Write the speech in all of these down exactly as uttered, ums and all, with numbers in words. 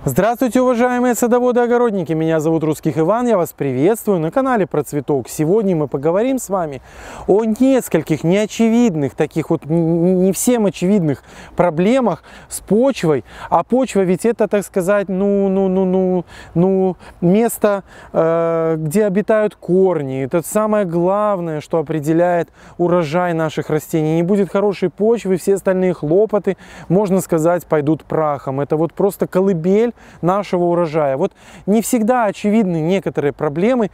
Здравствуйте, уважаемые садоводы-огородники! Меня зовут Русских Иван, я вас приветствую на канале Про Цветок. Сегодня мы поговорим с вами о нескольких неочевидных, таких вот не всем очевидных проблемах с почвой. А почва ведь это, так сказать, ну, ну, ну, ну, ну место, э, где обитают корни. Это самое главное, что определяет урожай наших растений. Не будет хорошей почвы, все остальные хлопоты, можно сказать, пойдут прахом. Это вот просто колыбель нашего урожая. Вот не всегда очевидны некоторые проблемы,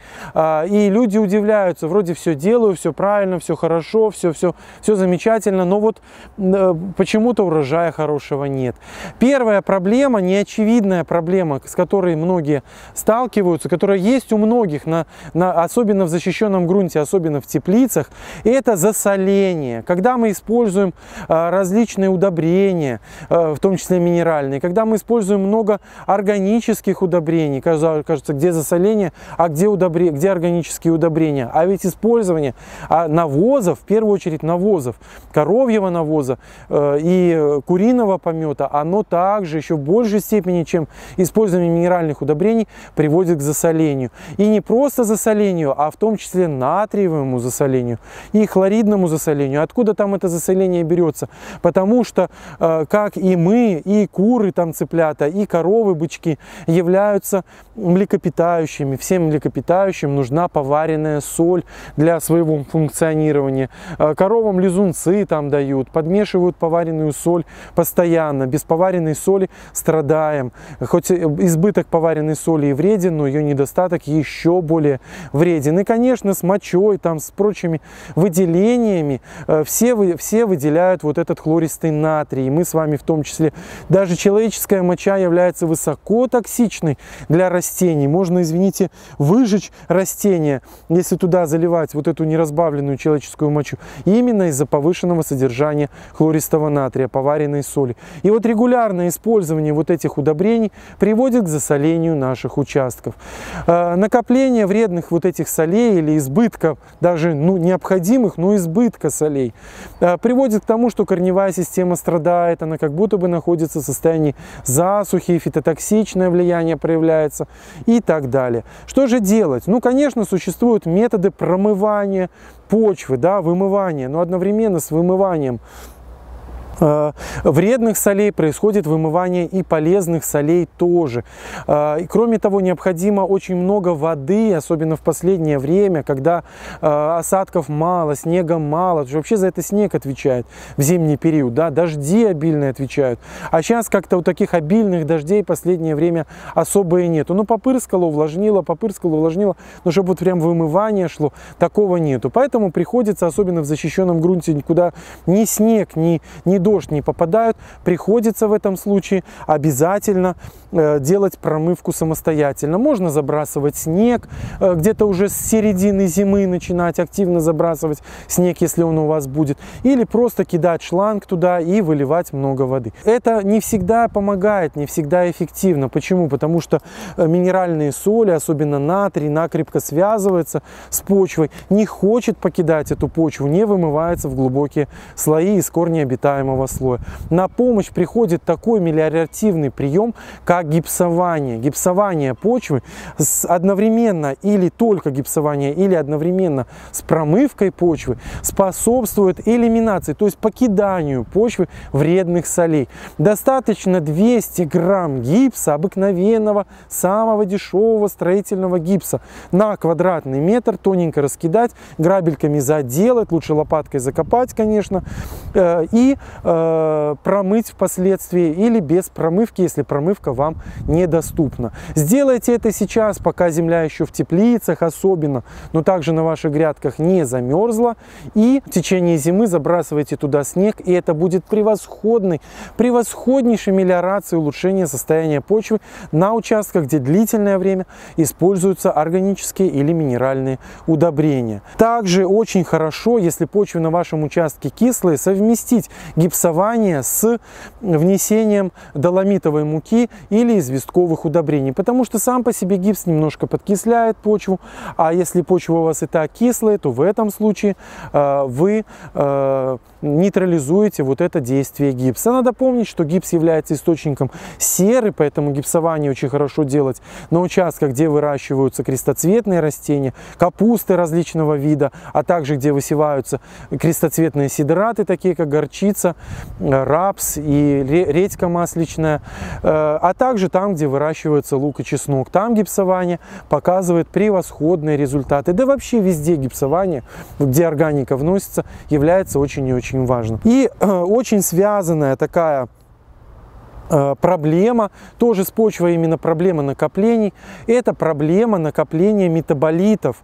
и люди удивляются, вроде все делаю, все правильно, все хорошо, все, все, все замечательно, но вот почему-то урожая хорошего нет. Первая проблема, неочевидная проблема, с которой многие сталкиваются, которая есть у многих, на, на, особенно в защищенном грунте, особенно в теплицах, это засоление. Когда мы используем различные удобрения, в том числе минеральные, когда мы используем много органических удобрений, кажется, где засоление, а где, удобре, где органические удобрения. А ведь использование навозов, в первую очередь навозов, коровьего навоза э, и куриного помета, оно также еще в большей степени, чем использование минеральных удобрений, приводит к засолению. И не просто засолению, а в том числе натриевому засолению и хлоридному засолению. Откуда там это засоление берется? Потому что, э, как и мы, и куры, там цыплята, и коровы, бычки являются млекопитающими. Всем млекопитающим нужна поваренная соль для своего функционирования. Коровам лизунцы там дают, подмешивают поваренную соль постоянно. Без поваренной соли страдаем. Хоть избыток поваренной соли и вреден, но ее недостаток еще более вреден. И, конечно, с мочой, там, с прочими выделениями все, все выделяют вот этот хлористый натрий. И мы с вами в том числе. Даже человеческая моча является высоко токсичной для растений. Можно, извините, выжечь растение, если туда заливать вот эту неразбавленную человеческую мочу, именно из-за повышенного содержания хлористого натрия, поваренной соли. И вот регулярное использование вот этих удобрений приводит к засолению наших участков. Накопление вредных вот этих солей или избытка, даже ну, необходимых, но избытка солей, приводит к тому, что корневая система страдает, она как будто бы находится в состоянии засухи, фитотоксичное влияние проявляется и так далее. Что же делать? Ну, конечно, существуют методы промывания почвы, да, вымывания, но одновременно с вымыванием вредных солей происходит вымывание и полезных солей тоже. И, кроме того, необходимо очень много воды, особенно в последнее время, когда осадков мало, снега мало. Вообще за это снег отвечает в зимний период, да? Дожди обильные отвечают. А сейчас как-то вот таких обильных дождей в последнее время особо и нету. Ну, попырскало, увлажнило, попырскало, увлажнило, но чтобы вот прям вымывание шло, такого нету. Поэтому приходится, особенно в защищенном грунте, никуда ни снег, ни, ни дождь не попадают, приходится в этом случае обязательно э, делать промывку самостоятельно. Можно забрасывать снег, э, где-то уже с середины зимы начинать активно забрасывать снег, если он у вас будет, или просто кидать шланг туда и выливать много воды. Это не всегда помогает, не всегда эффективно. Почему? Потому что минеральные соли, особенно натрий, накрепко связывается с почвой, не хочет покидать эту почву, не вымывается в глубокие слои из корнеобитаемого слоя. На помощь приходит такой мелиоративный прием, как гипсование. Гипсование почвы с одновременно или только гипсование, или одновременно с промывкой почвы способствует элиминации, то есть покиданию почвы вредных солей. Достаточно двести грамм гипса, обыкновенного, самого дешевого строительного гипса на квадратный метр, тоненько раскидать, грабельками заделать, лучше лопаткой закопать, конечно, и промыть впоследствии или без промывки, если промывка вам недоступна. Сделайте это сейчас, пока земля еще в теплицах особенно, но также на ваших грядках не замерзла, и в течение зимы забрасывайте туда снег, и это будет превосходный, превосходнейшей мелиорацией улучшения состояния почвы на участках, где длительное время используются органические или минеральные удобрения. Также очень хорошо, если почва на вашем участке кислая, совместить гипсование с внесением доломитовой муки или известковых удобрений, потому что сам по себе гипс немножко подкисляет почву, а если почва у вас и так кислая, то в этом случае э, вы э, нейтрализуете вот это действие гипса. Надо помнить, что гипс является источником серы, поэтому гипсование очень хорошо делать на участках, где выращиваются крестоцветные растения, капусты различного вида, а также где высеваются крестоцветные сидераты, такие как горчица, рапс и редька масличная, а также там, где выращивается лук и чеснок. Там гипсование показывает превосходные результаты. Да вообще везде гипсование, где органика вносится, является очень и очень важным. И э, очень связанная такая проблема, тоже с почвой, именно проблема накоплений, это проблема накопления метаболитов,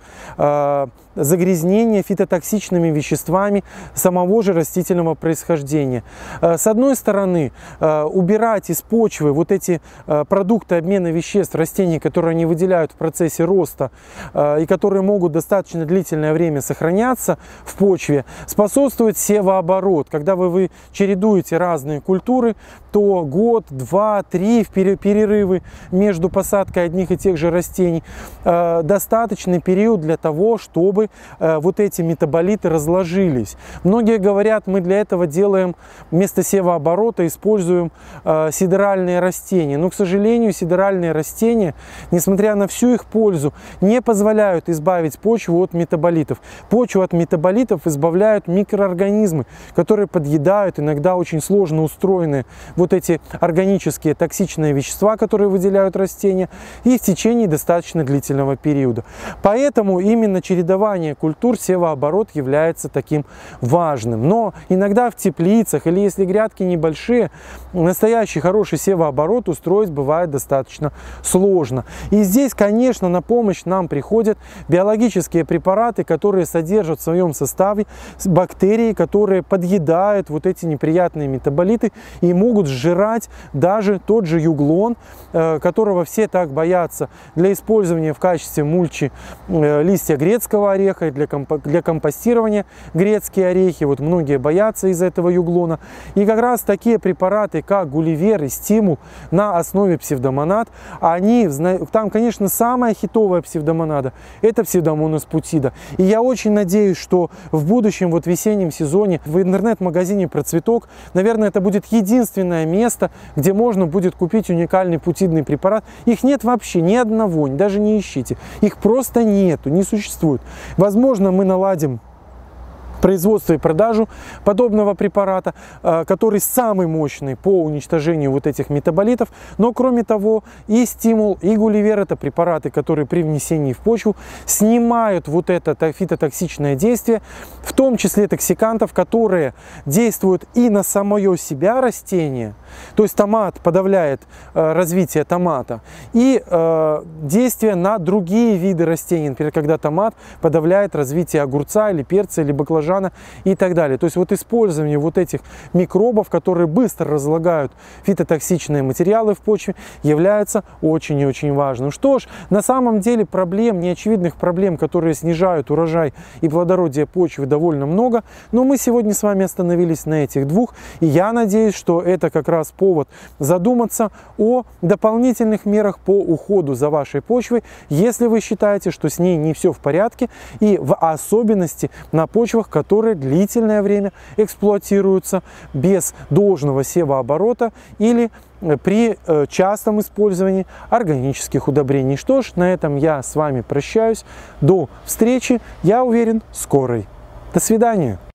загрязнения фитотоксичными веществами самого же растительного происхождения. С одной стороны, убирать из почвы вот эти продукты обмена веществ растений, которые они выделяют в процессе роста и которые могут достаточно длительное время сохраняться в почве, способствует севооборот. Когда вы, вы чередуете разные культуры, то год, два, три в перерывы между посадкой одних и тех же растений э, достаточный период для того, чтобы э, вот эти метаболиты разложились. Многие говорят, мы для этого делаем вместо севооборота, используем э, сидеральные растения. Но, к сожалению, сидеральные растения, несмотря на всю их пользу, не позволяют избавить почву от метаболитов. Почву от метаболитов избавляют микроорганизмы, которые подъедают иногда очень сложно устроенные вот эти органические токсичные вещества, которые выделяют растения, и в течение достаточно длительного периода. Поэтому именно чередование культур, севооборот является таким важным. Но иногда в теплицах или если грядки небольшие, настоящий хороший севооборот устроить бывает достаточно сложно. И здесь, конечно, на помощь нам приходят биологические препараты, которые содержат в своем составе бактерии, которые подъедают вот эти неприятные метаболиты и могут сжирать даже тот же юглон, которого все так боятся для использования в качестве мульчи листья грецкого ореха, для, комп для компостирования грецкие орехи. Вот многие боятся из-за этого юглона. И как раз такие препараты, как гулливер и стимул на основе псевдомонад, они, там, конечно, самая хитовая псевдомонада – это псевдомонас путида. И я очень надеюсь, что в будущем, вот в весеннем сезоне, в интернет-магазине Процветок, наверное, это будет единственное место, где можно будет купить уникальный путидный препарат. Их нет вообще, ни одного, даже не ищите. Их просто нету, не существует. Возможно, мы наладим производство и продажу подобного препарата, который самый мощный по уничтожению вот этих метаболитов. Но кроме того, и стимул, и гулливер – это препараты, которые при внесении в почву снимают вот это фитотоксичное действие, в том числе токсикантов, которые действуют и на самое себя растение, то есть томат подавляет развитие томата, и действие на другие виды растений, например, когда томат подавляет развитие огурца или перца или баклажана и так далее. То есть вот использование вот этих микробов, которые быстро разлагают фитотоксичные материалы в почве, является очень и очень важным. Что ж, на самом деле проблем, неочевидных проблем, которые снижают урожай и плодородие почвы, довольно много, но мы сегодня с вами остановились на этих двух, и я надеюсь, что это как раз повод задуматься о дополнительных мерах по уходу за вашей почвой, если вы считаете, что с ней не все в порядке, и в особенности на почвах, которые длительное время эксплуатируются без должного севооборота или при частом использовании органических удобрений. Что ж, на этом я с вами прощаюсь. До встречи, я уверен, скорой. До свидания.